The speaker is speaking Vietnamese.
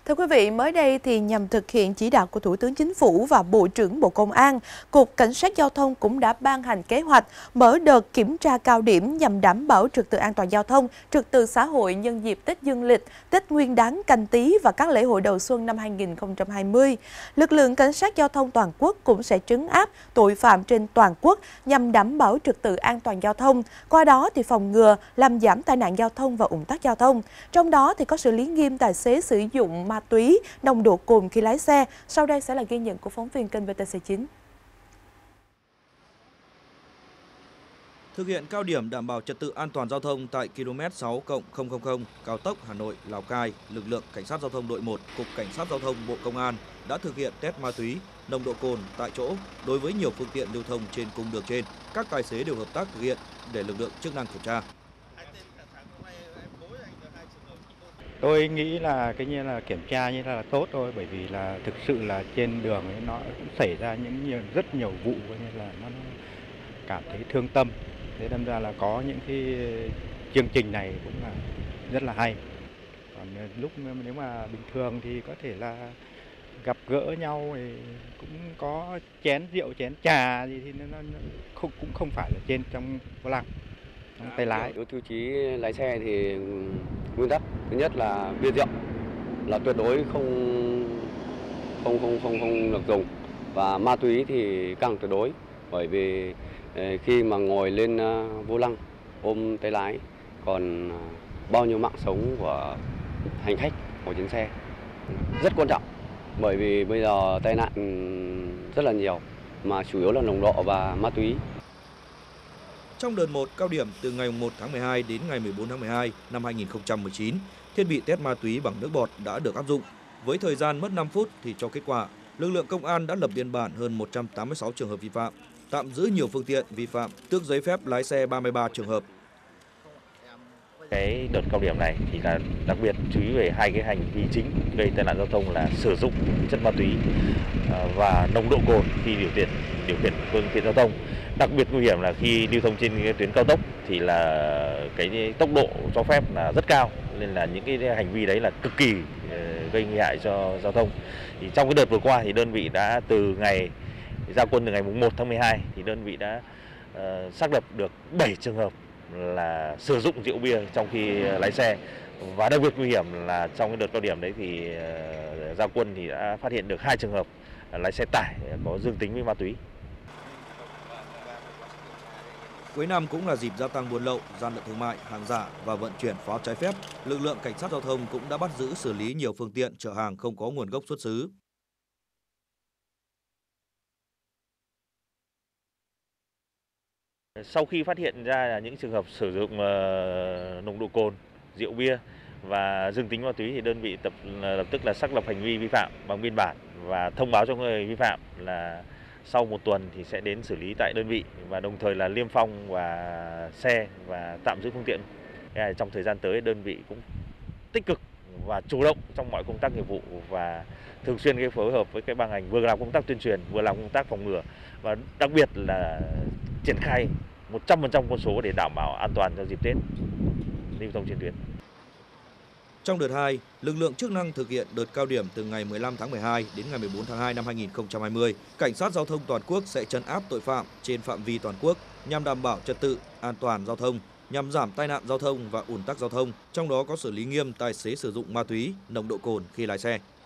Thưa quý vị, mới đây thì nhằm thực hiện chỉ đạo của Thủ tướng Chính phủ và Bộ trưởng Bộ Công an, Cục Cảnh sát Giao thông cũng đã ban hành kế hoạch mở đợt kiểm tra cao điểm nhằm đảm bảo trật tự an toàn giao thông, trật tự xã hội nhân dịp Tết Dương lịch, Tết Nguyên đán Canh Tý và các lễ hội đầu xuân năm 2020. Lực lượng Cảnh sát Giao thông toàn quốc cũng sẽ trấn áp tội phạm trên toàn quốc nhằm đảm bảo trật tự an toàn giao thông, qua đó thì phòng ngừa, làm giảm tai nạn giao thông và ùn tắc giao thông. Trong đó thì có xử lý nghiêm tài xế sử dụng ma túy, nồng độ cồn khi lái xe. Sau đây sẽ là ghi nhận của phóng viên kênh VTC9. Thực hiện cao điểm đảm bảo trật tự an toàn giao thông tại km 6+000 cao tốc Hà Nội - Lào Cai, lực lượng Cảnh sát Giao thông đội 1, Cục Cảnh sát Giao thông Bộ Công an đã thực hiện test ma túy, nồng độ cồn tại chỗ đối với nhiều phương tiện lưu thông trên cung đường trên. Các tài xế đều hợp tác thực hiện để lực lượng chức năng kiểm tra. Tôi nghĩ là kiểm tra như là tốt thôi, bởi vì là thực sự là trên đường ấy nó cũng xảy ra rất nhiều vụ nên là nó cảm thấy thương tâm. Thế đâm ra là có những cái chương trình này cũng là rất là hay. Còn nếu mà bình thường thì có thể là gặp gỡ nhau thì cũng có chén rượu, chén trà gì thì nó cũng không phải là trong vô lăng, trong tay lái. Đối tiêu chí lái xe thì nguyên tắc thứ nhất là bia rượu là tuyệt đối không được dùng, và ma túy thì càng tuyệt đối, bởi vì khi mà ngồi lên vô lăng ôm tay lái còn bao nhiêu mạng sống của hành khách ngồi trên xe rất quan trọng, bởi vì bây giờ tai nạn rất là nhiều mà chủ yếu là nồng độ và ma túy. Trong đợt 1 cao điểm từ ngày 1 tháng 12 đến ngày 14 tháng 12 năm 2019, thiết bị test ma túy bằng nước bọt đã được áp dụng. Với thời gian mất 5 phút thì cho kết quả, lực lượng công an đã lập biên bản hơn 186 trường hợp vi phạm, tạm giữ nhiều phương tiện vi phạm, tước giấy phép lái xe 33 trường hợp. Cái đợt cao điểm này thì là đặc biệt chú ý về hai cái hành vi chính gây tai nạn giao thông là sử dụng chất ma túy và nồng độ cồn khi điều khiển phương tiện giao thông. Đặc biệt nguy hiểm là khi lưu thông trên cái tuyến cao tốc thì là cái tốc độ cho phép là rất cao, nên là những cái hành vi đấy là cực kỳ gây nguy hại cho giao thông. Thì trong cái đợt vừa qua thì đơn vị đã từ ngày ra quân từ ngày 1 tháng 12 thì đơn vị đã xác lập được 7 trường hợp là sử dụng rượu bia trong khi lái xe, và đặc biệt nguy hiểm là trong cái đợt cao điểm đấy thì ra quân thì đã phát hiện được 2 trường hợp lái xe tải có dương tính với ma túy. Cuối năm cũng là dịp gia tăng buôn lậu, gian lận thương mại, hàng giả và vận chuyển pháo trái phép. Lực lượng Cảnh sát Giao thông cũng đã bắt giữ xử lý nhiều phương tiện chở hàng không có nguồn gốc xuất xứ. Sau khi phát hiện ra là những trường hợp sử dụng nồng độ cồn, rượu bia và dương tính ma túy thì đơn vị lập tức là xác lập hành vi vi phạm bằng biên bản và thông báo cho người vi phạm là sau 1 tuần thì sẽ đến xử lý tại đơn vị, và đồng thời là niêm phong và xe và tạm giữ phương tiện. Trong thời gian tới đơn vị cũng tích cực và chủ động trong mọi công tác nghiệp vụ và thường xuyên phối hợp với các ban ngành, vừa làm công tác tuyên truyền vừa làm công tác phòng ngừa, và đặc biệt là triển khai 100% quân số để đảm bảo an toàn cho dịp Tết lưu thông trên tuyến. Trong đợt 2, lực lượng chức năng thực hiện đợt cao điểm từ ngày 15 tháng 12 đến ngày 14 tháng 2 năm 2020. Cảnh sát Giao thông toàn quốc sẽ trấn áp tội phạm trên phạm vi toàn quốc nhằm đảm bảo trật tự, an toàn giao thông, nhằm giảm tai nạn giao thông và ùn tắc giao thông, trong đó có xử lý nghiêm tài xế sử dụng ma túy, nồng độ cồn khi lái xe.